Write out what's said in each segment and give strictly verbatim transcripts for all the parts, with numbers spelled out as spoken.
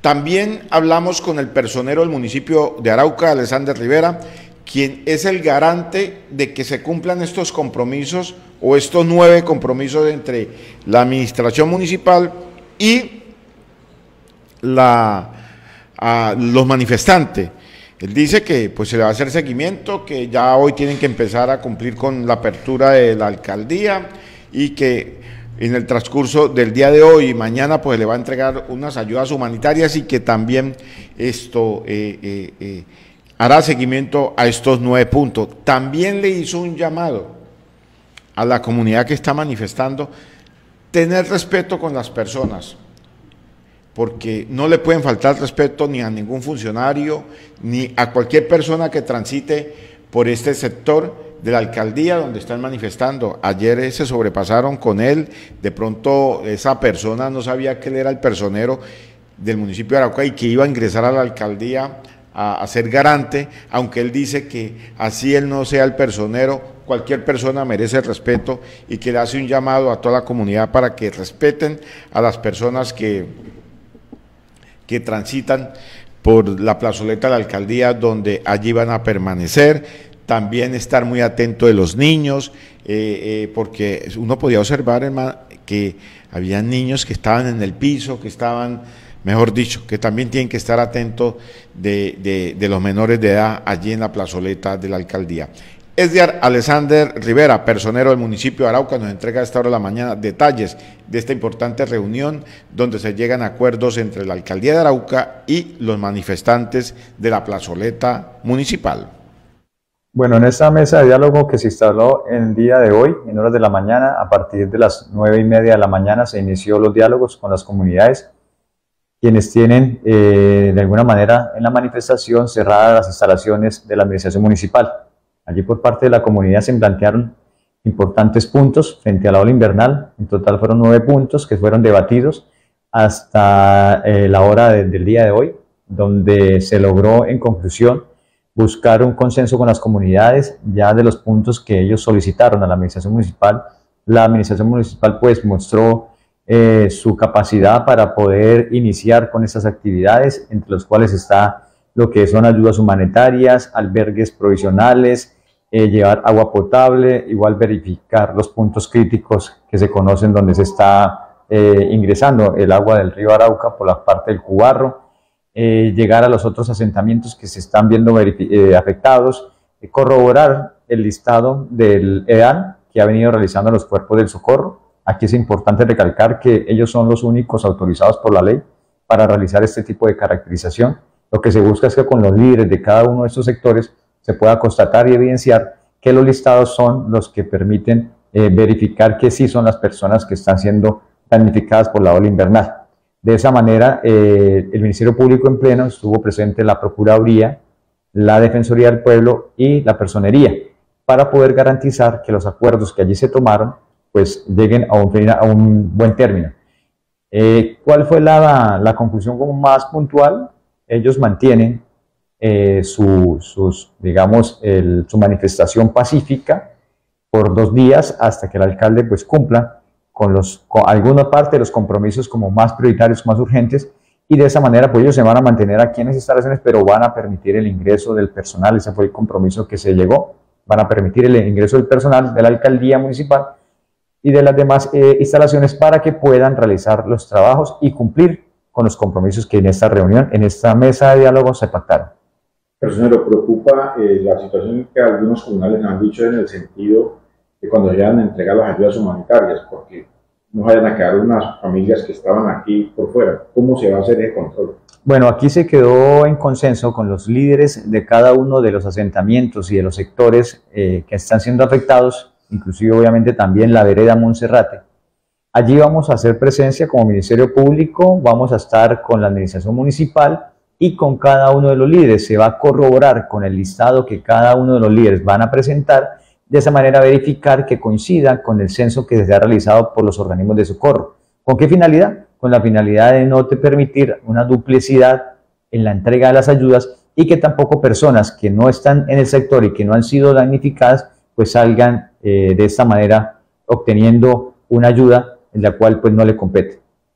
También hablamos con el personero del municipio de Arauca, Alexander Rivera, quien es el garante de que se cumplan estos compromisos o estos nueve compromisos entre la administración municipal y la, a, los manifestantes. Él dice que pues se le va a hacer seguimiento, que ya hoy tienen que empezar a cumplir con la apertura de la alcaldía y que en el transcurso del día de hoy y mañana pues le va a entregar unas ayudas humanitarias y que también esto eh, eh, eh, hará seguimiento a estos nueve puntos. También le hizo un llamado a la comunidad que está manifestando, tener respeto con las personas, porque no le pueden faltar respeto ni a ningún funcionario, ni a cualquier persona que transite por este sector de la alcaldía donde están manifestando. Ayer se sobrepasaron con él, de pronto esa persona no sabía que él era el personero del municipio de Arauca y que iba a ingresar a la alcaldía a, a ser garante, aunque él dice que así él no sea el personero, cualquier persona merece respeto y que le hace un llamado a toda la comunidad para que respeten a las personas que, que transitan por la plazoleta de la alcaldía donde allí van a permanecer. También estar muy atento de los niños, eh, eh, porque uno podía observar hermano, que había niños que estaban en el piso, que estaban, mejor dicho, que también tienen que estar atentos de, de, de los menores de edad allí en la plazoleta de la alcaldía. Edgar Alexander Rivera, personero del municipio de Arauca, nos entrega a esta hora de la mañana detalles de esta importante reunión donde se llegan a acuerdos entre la alcaldía de Arauca y los manifestantes de la plazoleta municipal. Bueno, en esta mesa de diálogo que se instaló en el día de hoy, en horas de la mañana, a partir de las nueve y media de la mañana se inició los diálogos con las comunidades, quienes tienen eh, de alguna manera en la manifestación cerradas las instalaciones de la administración municipal. Allí por parte de la comunidad se plantearon importantes puntos frente a la ola invernal. En total fueron nueve puntos que fueron debatidos hasta eh, la hora de, del día de hoy, donde se logró en conclusión buscar un consenso con las comunidades ya de los puntos que ellos solicitaron a la administración municipal. La administración municipal pues mostró eh, su capacidad para poder iniciar con estas actividades, entre los cuales está lo que son ayudas humanitarias, albergues provisionales, eh, llevar agua potable, igual verificar los puntos críticos que se conocen donde se está eh, ingresando el agua del río Arauca por la parte del Cubarro, eh, llegar a los otros asentamientos que se están viendo eh, afectados, eh, corroborar el listado del E D A N que ha venido realizando los cuerpos del socorro. Aquí es importante recalcar que ellos son los únicos autorizados por la ley para realizar este tipo de caracterización. Lo que se busca es que con los líderes de cada uno de estos sectores se pueda constatar y evidenciar que los listados son los que permiten eh, verificar que sí son las personas que están siendo damnificadas por la ola invernal. De esa manera, eh, el Ministerio Público en pleno estuvo presente la Procuraduría, la Defensoría del Pueblo y la Personería para poder garantizar que los acuerdos que allí se tomaron pues lleguen a un, a un buen término. Eh, ¿Cuál fue la, la conclusión como más puntual? Ellos mantienen eh, su, sus, digamos, el, su manifestación pacífica por dos días hasta que el alcalde pues cumpla con, los, con alguna parte de los compromisos como más prioritarios, más urgentes, y de esa manera pues ellos se van a mantener aquí en las instalaciones, pero van a permitir el ingreso del personal. Ese fue el compromiso que se llegó, van a permitir el ingreso del personal de la alcaldía municipal y de las demás eh, instalaciones para que puedan realizar los trabajos y cumplir con los compromisos que en esta reunión, en esta mesa de diálogo se pactaron. Personero, preocupa eh, la situación que algunos comunales nos han dicho en el sentido de cuando llegan a entregar las ayudas humanitarias, porque no vayan a quedar unas familias que estaban aquí por fuera. ¿Cómo se va a hacer ese control? Bueno, aquí se quedó en consenso con los líderes de cada uno de los asentamientos y de los sectores eh, que están siendo afectados, inclusive obviamente también la vereda Monserrate. Allí vamos a hacer presencia como Ministerio Público, vamos a estar con la administración municipal y con cada uno de los líderes. Se va a corroborar con el listado que cada uno de los líderes van a presentar, de esa manera verificar que coincida con el censo que se ha realizado por los organismos de socorro. ¿Con qué finalidad? Con la finalidad de no te permitir una duplicidad en la entrega de las ayudas y que tampoco personas que no están en el sector y que no han sido damnificadas pues salgan eh, de esta manera obteniendo una ayuda en la cual pues no le compete.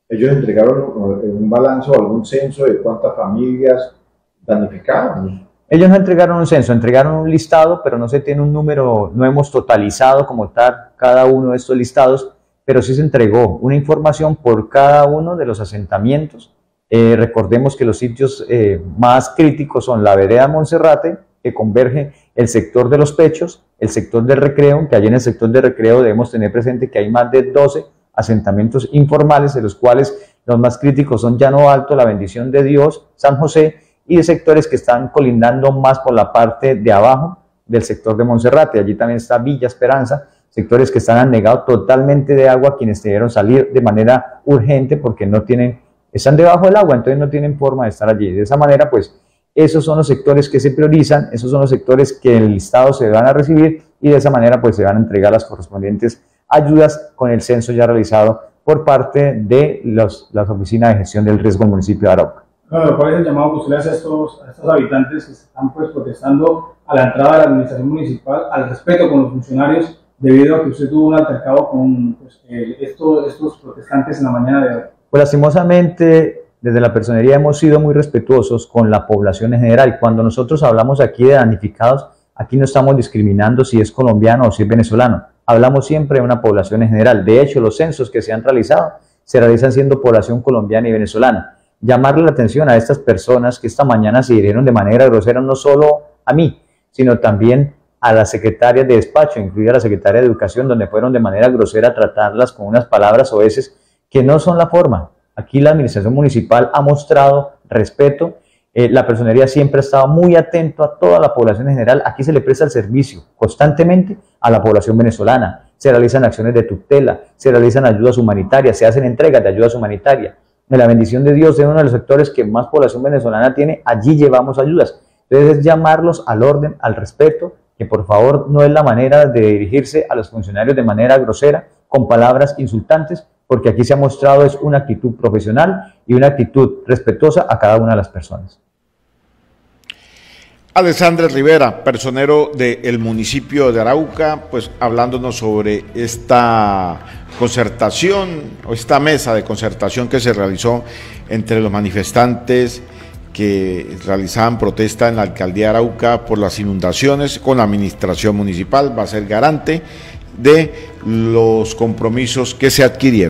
ellos entregaron un balance o algún censo de cuántas familias damnificaron. Ellos no entregaron un censo, entregaron un listado, pero no se tiene un número, no hemos totalizado como tal cada uno de estos listados, pero sí se entregó una información por cada uno de los asentamientos. Eh, recordemos que los sitios eh, más críticos son la vereda Monserrate, que converge el sector de los Pechos, el sector del Recreo, que allí en el sector del Recreo debemos tener presente que hay más de doce asentamientos informales, de los cuales los más críticos son Llano Alto, La Bendición de Dios, San José, y de sectores que están colindando más por la parte de abajo del sector de Monserrate. Allí también está Villa Esperanza, sectores que están anegados totalmente de agua, quienes debieron salir de manera urgente porque no tienen, están debajo del agua, entonces no tienen forma de estar allí. De esa manera, pues, esos son los sectores que se priorizan, esos son los sectores que en el listado se van a recibir y de esa manera, pues, se van a entregar las correspondientes ayudas con el censo ya realizado por parte de los, las oficinas de gestión del riesgo del municipio de Arauca. Bueno, ¿cuál es el llamado que usted le hace a estos, a estos habitantes que están pues protestando a la entrada de la administración municipal al respeto con los funcionarios debido a que usted tuvo un altercado con pues, eh, estos, estos protestantes en la mañana de hoy? Pues lastimosamente desde la personería hemos sido muy respetuosos con la población en general. Cuando nosotros hablamos aquí de damnificados, aquí no estamos discriminando si es colombiano o si es venezolano. Hablamos siempre de una población en general. De hecho, los censos que se han realizado se realizan siendo población colombiana y venezolana. Llamarle la atención a estas personas que esta mañana se hirieron de manera grosera no solo a mí, sino también a las secretarias de despacho, incluida la secretaria de Educación, donde fueron de manera grosera a tratarlas con unas palabras oeces que no son la forma. Aquí la administración municipal ha mostrado respeto, eh, la personería siempre ha estado muy atento a toda la población en general. Aquí se le presta el servicio constantemente a la población venezolana, se realizan acciones de tutela, se realizan ayudas humanitarias, se hacen entregas de ayudas humanitarias. De La Bendición de Dios, es uno de los sectores que más población venezolana tiene, allí llevamos ayudas. Entonces es llamarlos al orden, al respeto, que por favor no es la manera de dirigirse a los funcionarios de manera grosera, con palabras insultantes, porque aquí se ha mostrado es una actitud profesional y una actitud respetuosa a cada una de las personas. Alexandre Rivera, personero del municipio de Arauca, pues hablándonos sobre esta concertación o esta mesa de concertación que se realizó entre los manifestantes que realizaban protesta en la alcaldía de Arauca por las inundaciones con la administración municipal. Va a ser garante de los compromisos que se adquirieron.